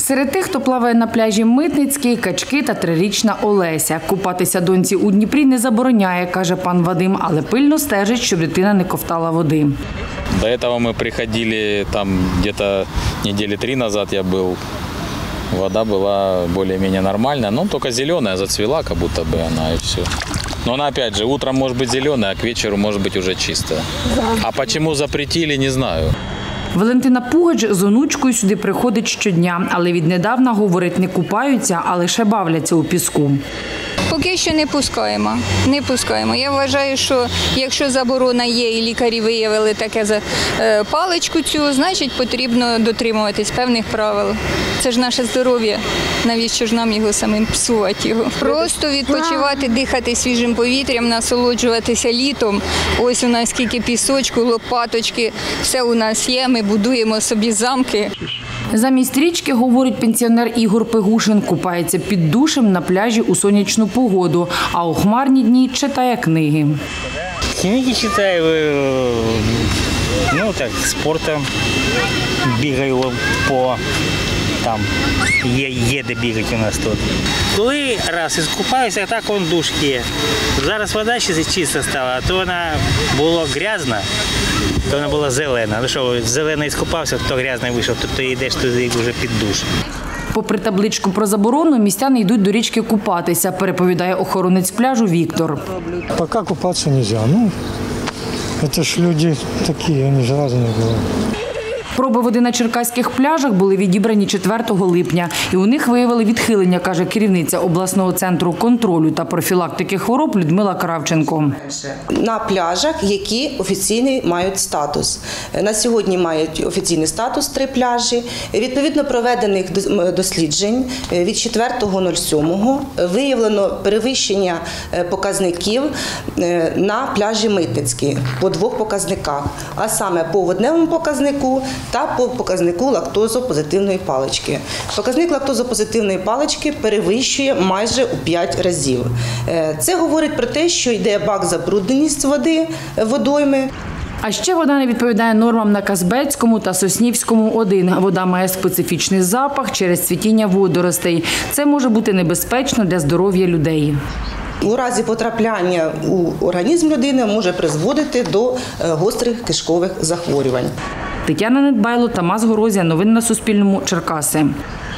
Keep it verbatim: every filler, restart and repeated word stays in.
Серед тих, хто плаває на пляжі Митницький, качки та трирічна Олеся. Купатися доньці у Дніпрі не забороняє, каже пан Вадим, але пильно стежить, щоб дитина не ковтала води. До этого мы приходили, там где-то недели три назад я был, вода была более-менее нормальная, но только зеленая, зацвела, как будто бы она, и все. Но она опять же, утром может быть зеленая, а к вечеру может быть уже чистая. А почему запретили, не знаю. Валентина Пугач з онучкою сюди приходить щодня, але віднедавна, говорить, не купаються, а лише бавляться у піску. Поки що не пускаємо, не пускаємо. Я вважаю, що якщо заборона є і лікарі виявили таке за паличку цю, значить потрібно дотримуватись певних правил. Це ж наше здоров'я, навіщо ж нам його самим псувати його. Просто відпочивати, дихати свіжим повітрям, насолоджуватися літом. Ось у нас скільки пісочку, лопаточки, все у нас є, ми будуємо собі замки. Замість річки, говорить пенсіонер Ігор Пегушин, купається під душем на пляжі у сонячну погоду, а у хмарні дні читає книги. Книги читаю, ну так, спортом бігаю по, там, є, є де бігати у нас тут. Коли раз іскупаюся, так он душ є. Зараз вода ще чиста стала, а то вона була грязна, то вона була зелена. Ну що, зелений іскупався, то грязний вийшов, то ти йдеш туди вже під душ. Попри табличку про заборону, містяни йдуть до річки купатися, переповідає охоронець пляжу Віктор. Поки купатися не можна. Ну, це ж люди такі, вони ж різні були. Проби води на черкаських пляжах були відібрані четвертого липня. І у них виявили відхилення, каже керівниця обласного центру контролю та профілактики хвороб Людмила Кравченко. На пляжах, які офіційний мають статус. На сьогодні мають офіційний статус три пляжі. Відповідно проведених досліджень від четвертого сьомого виявлено перевищення показників на пляжі Митницький по двох показниках, а саме по водневому показнику та по показнику лактозопозитивної палички. Показник лактозопозитивної палички перевищує майже у п'ять разів. Це говорить про те, що йде бак-забрудненість води, водойми. А ще вода не відповідає нормам на Казбецькому та Соснівському один. Вода має специфічний запах через цвітіння водоростей. Це може бути небезпечно для здоров'я людей. У разі потрапляння у організм людини може призводити до гострих кишкових захворювань. Тетяна Недбайло, Тамас Горозія. Новини на Суспільному. Черкаси.